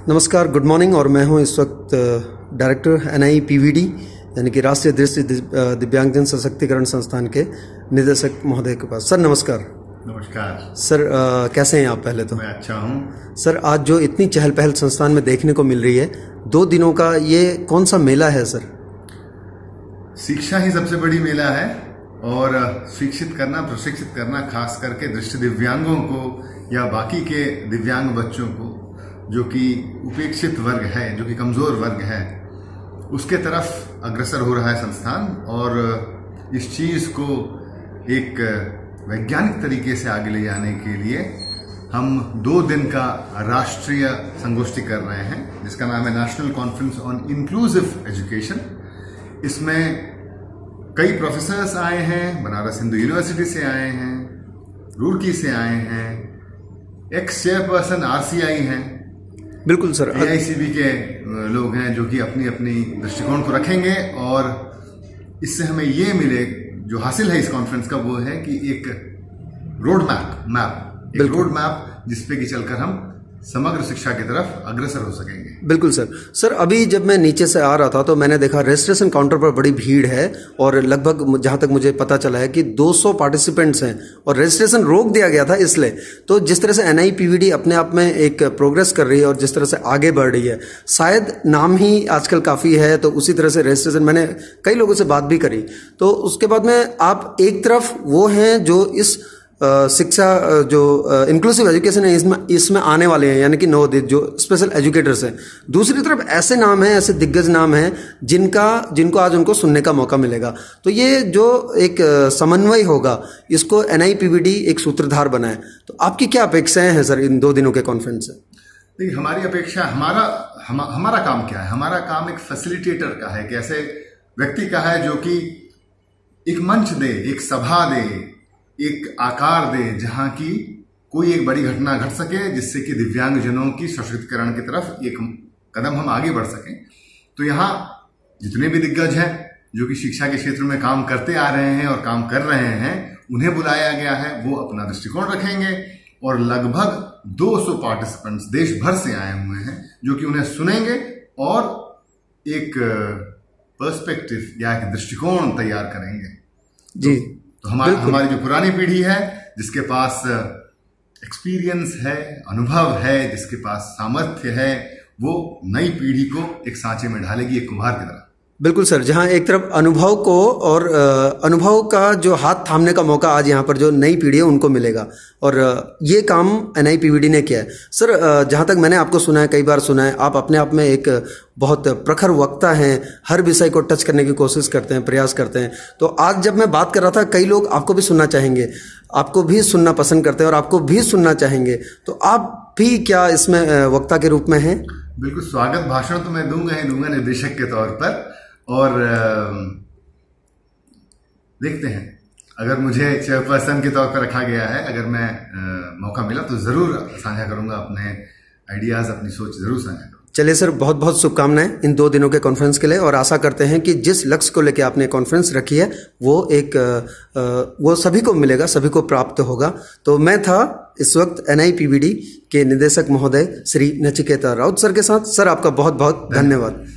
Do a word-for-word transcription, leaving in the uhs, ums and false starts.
नमस्कार, good morning. और मैं हूं इस वक्त director N I P V D यानी कि राष्ट्रीय दृष्टि दिव्यांगजन सशक्तिकरण संस्थान के निदेशक महोदय के पास। सर नमस्कार। नमस्कार सर, आ, कैसे हैं आप? पहले तो मैं अच्छा हूं। सर, आज जो इतनी चहल पहल संस्थान में देखने को मिल रही है, दो दिनों का ये कौन सा मेला है सर? शिक्षा ही सबसे बड़ी मेला है और शिक्षित करना, प्रशिक्षित करना, खास करके दृष्टि दिव्यांगों को या बाकी के दिव्यांग बच्चों को जो कि उपेक्षित वर्ग है, जो कि कमजोर वर्ग है, उसके तरफ अग्रसर हो रहा है संस्थान। और इस चीज को एक वैज्ञानिक तरीके से आगे ले जाने के लिए हम दो दिन का राष्ट्रीय संगोष्ठी कर रहे हैं, जिसका नाम है national conference on inclusive education. इसमें कई प्रोफेसर्स आए हैं, बनारस हिंदू यूनिवर्सिटी से आए हैं, रुड़की से आए हैं, ex chairperson R C I हैं, बिल्कुल सर, ए आई सी बी के लोग हैं, जो कि अपनी अपनी दृष्टिकोण को रखेंगे। और इससे हमें ये मिले, जो हासिल है इस कॉन्फ्रेंस का, वो है कि एक रोड मैप मैप एक रोड मैप जिसपे कि चलकर हम समग्र शिक्षा की तरफ अग्रसर हो सकेंगे। बिल्कुल सर। सर, अभी जब मैं नीचे से आ रहा था तो मैंने देखा रजिस्ट्रेशन काउंटर पर बड़ी भीड़ है और लगभग जहां तक मुझे पता चला है कि दो सौ पार्टिसिपेंट्स हैं और रजिस्ट्रेशन रोक दिया गया था इसलिए। तो जिस तरह से N I P V D अपने आप में एक प्रोग्रेस कर रही है और जिस तरह से आगे बढ़ रही है, शायद नाम ही आजकल काफ़ी है, तो उसी तरह से रजिस्ट्रेशन, मैंने कई लोगों से बात भी करी। तो उसके बाद में आप एक तरफ वो हैं जो इस शिक्षा जो इंक्लूसिव एजुकेशन है इसमें इसमें आने वाले हैं, यानी कि नवोदित जो स्पेशल एजुकेटर्स हैं। दूसरी तरफ ऐसे नाम हैं, ऐसे दिग्गज नाम हैं जिनका जिनको आज उनको सुनने का मौका मिलेगा। तो ये जो एक समन्वय होगा, इसको N I P V D एक सूत्रधार बनाए। तो आपकी क्या अपेक्षाएं हैं सर इन दो दिनों के कॉन्फ्रेंस से? देखिए, हमारी अपेक्षा, हमारा हम, हमारा काम क्या है? हमारा काम एक फैसिलिटेटर का है, कि ऐसे व्यक्ति का है जो कि एक मंच दे, एक सभा दे, एक आकार दे, जहां की कोई एक बड़ी घटना घट सके, जिससे कि दिव्यांगजनों की सशक्तिकरण की तरफ एक कदम हम आगे बढ़ सकें। तो यहाँ जितने भी दिग्गज हैं जो कि शिक्षा के क्षेत्र में काम करते आ रहे हैं और काम कर रहे हैं, उन्हें बुलाया गया है। वो अपना दृष्टिकोण रखेंगे और लगभग दो सौ पार्टिसिपेंट्स देश भर से आए हुए हैं, जो कि उन्हें सुनेंगे और एक पर्सपेक्टिव या एक दृष्टिकोण तैयार करेंगे। जी, तो हमारी हमारी जो पुरानी पीढ़ी है, जिसके पास एक्सपीरियंस है, अनुभव है, जिसके पास सामर्थ्य है, वो नई पीढ़ी को एक सांचे में ढालेगी, एक कुम्हार की तरह। बिल्कुल सर, जहां एक तरफ अनुभव को और अनुभव का जो हाथ थामने का मौका आज यहाँ पर जो नई पीढ़ी है उनको मिलेगा, और ये काम N I P V D ने किया है। सर, जहां तक मैंने आपको सुना है, कई बार सुना है, आप अपने आप में एक बहुत प्रखर वक्ता हैं, हर विषय को टच करने की कोशिश करते हैं, प्रयास करते हैं। तो आज जब मैं बात कर रहा था, कई लोग आपको भी सुनना चाहेंगे, आपको भी सुनना पसंद करते हैं और आपको भी सुनना चाहेंगे। तो आप भी क्या इसमें वक्ता के रूप में हैं? बिल्कुल, स्वागत भाषण तो मैं दूंगा ही दूंगा निर्देशक के तौर पर। और देखते हैं, अगर मुझे चेयरपर्सन के तौर पर रखा गया है, अगर मैं आ, मौका मिला तो जरूर साझा करूंगा अपने आइडियाज, अपनी सोच जरूर साझा करूंगा। चलिए सर, बहुत बहुत शुभकामनाएं इन दो दिनों के कॉन्फ्रेंस के लिए, और आशा करते हैं कि जिस लक्ष्य को लेकर आपने कॉन्फ्रेंस रखी है वो एक आ, वो सभी को मिलेगा, सभी को प्राप्त होगा। तो मैं था इस वक्त N I P V D के निदेशक महोदय श्री नचिकेता राउत सर के साथ। सर, आपका बहुत बहुत धन्यवाद।